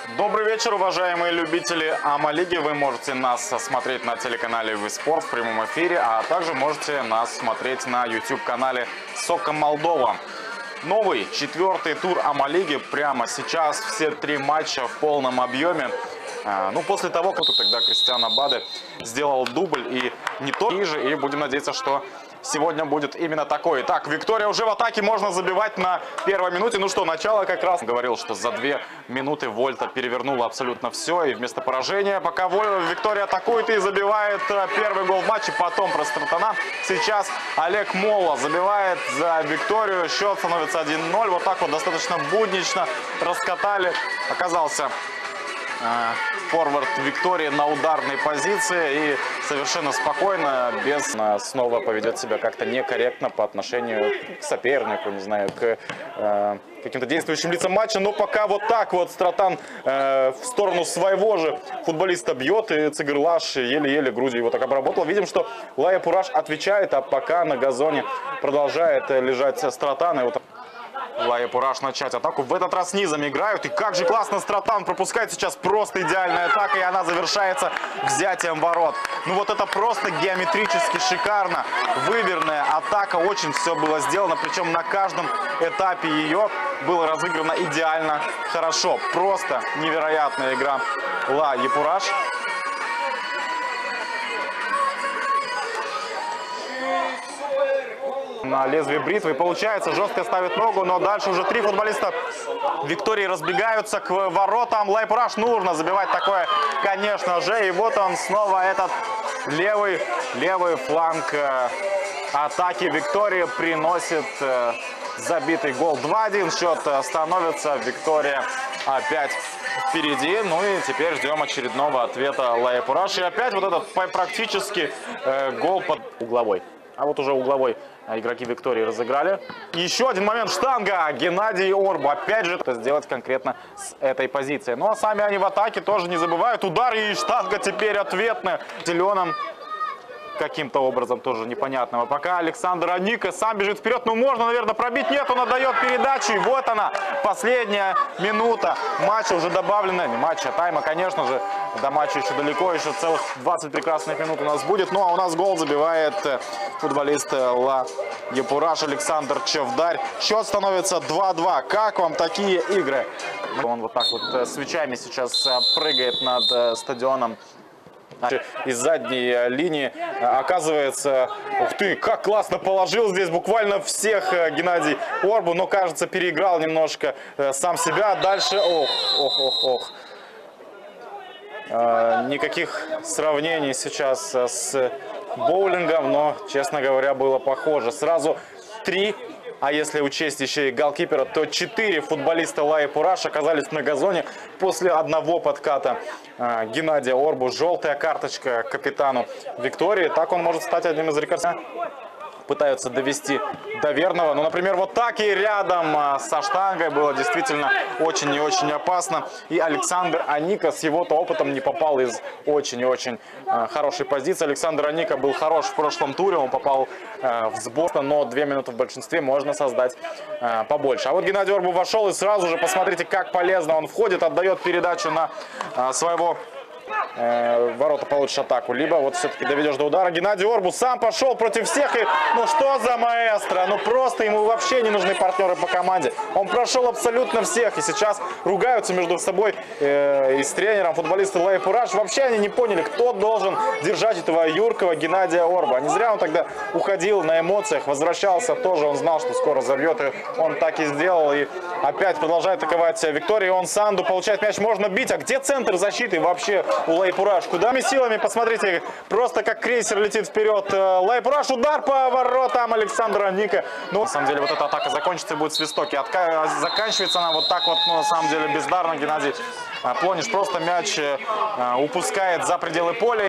Добрый вечер, уважаемые любители АМА-лиги. Вы можете нас смотреть на телеканале ВИСпорт в прямом эфире, а также можете нас смотреть на YouTube-канале Сока Молдова. Новый четвертый тур АМА-лиги прямо сейчас. Все три матча в полном объеме. После того, как тогда Кристиан Абаде сделал дубль и не то ниже, и будем надеяться, что сегодня будет именно такой. Так, Виктория уже в атаке, можно забивать на первой минуте. Начало как раз. Говорил, что за 2 минуты Вольта перевернула абсолютно все, и вместо поражения, пока Виктория атакует и забивает первый гол в матче, потом про Стратана. Сейчас Олег Молла забивает за Викторию, счет становится 1-0. Вот так вот достаточно буднично раскатали. Оказался форвард Виктории на ударной позиции и совершенно спокойно, снова поведет себя как-то некорректно по отношению к сопернику, не знаю, к каким-то действующим лицам матча. Но пока вот так вот Стратан в сторону своего же футболиста бьет, и Цигырлаш еле-еле грудью его так обработал. Видим, что Лая Пураш отвечает, а пока на газоне продолжает лежать Стратан. И вот Лая Пураш начать атаку. В этот раз низом играют. И как же классно Стратан пропускает сейчас. Просто идеальная атака. И она завершается взятием ворот. Вот это просто геометрически шикарно. Выверенная атака. Очень все было сделано. Причем на каждом этапе ее было разыграно идеально хорошо. Просто невероятная игра Лая Пураш. На лезвие бритвы. Получается, жестко ставит ногу, но дальше уже 3 футболиста Виктории разбегаются к воротам. Лая Пураш нужно забивать такое, конечно же. И вот он снова этот левый фланг атаки Виктории приносит забитый гол. 2-1 счет становится. Виктория опять впереди. И теперь ждем очередного ответа Лая Пураш. И опять вот этот практически гол под угловой. А вот уже угловой игроки Виктории разыграли. Еще один момент. Штанга. Геннадий Орбу. Опять же, это сделать конкретно с этой позиции. А сами они в атаке тоже не забывают. Удар, и штанга теперь ответная. Зеленым каким-то образом тоже непонятного. Пока Александр Аника сам бежит вперед. Можно, наверное, пробить. Нет, он отдает передачу. И вот она, последняя минута матча уже добавлена. Не матча, а тайма, конечно же. До матча еще далеко. Еще целых 20 прекрасных минут у нас будет. А у нас гол забивает футболист Лая Пураш Александр Чевдарь. Счет становится 2-2. Как вам такие игры? Он вот так вот свечами сейчас прыгает над стадионом. Из задней линии оказывается, ух ты, как классно положил здесь буквально всех Геннадий Орбу, но кажется переиграл немножко сам себя. Дальше, ох. Никаких сравнений сейчас с боулингом, но, честно говоря, было похоже. Сразу 3. А если учесть еще и голкипера, то 4 футболиста Лаи Пураш оказались на газоне после одного подката Геннадия Орбу. Желтая карточка капитану Виктории. Так он может стать одним из рекордсменов. Пытаются довести до верного. Например, вот так и рядом со штангой было действительно очень и очень опасно. И Александр Аника с его-то опытом не попал из очень и очень хорошей позиции. Александр Аника был хорош в прошлом туре. Он попал в сбор, но 2 минуты в большинстве можно создать побольше. А вот Геннадий Орбу вошел, и сразу же посмотрите, как полезно он входит. Отдает передачу на своего ворота, получишь атаку, либо вот все-таки доведешь до удара. Геннадий Орбу сам пошел против всех, и что за маэстро, просто ему вообще не нужны партнеры по команде. Он прошел абсолютно всех, и сейчас ругаются между собой и с тренером футболисты Лая Пураш. Вообще они не поняли, кто должен держать этого юркого Геннадия Орбу. Не зря он тогда уходил на эмоциях, возвращался тоже, он знал, что скоро забьет, и он так и сделал. И опять продолжает атаковать Виктория. Он Санду получает мяч, можно бить. А где центр защиты вообще у Лая Пураш? Куда силами? Посмотрите, просто как крейсер летит вперед. Лая Пураш, удар по воротам Александра Аника. На самом деле вот эта атака закончится, будет свисток. И заканчивается она вот так вот, на самом деле бездарно. Геннадий Плониш просто мяч упускает за пределы поля.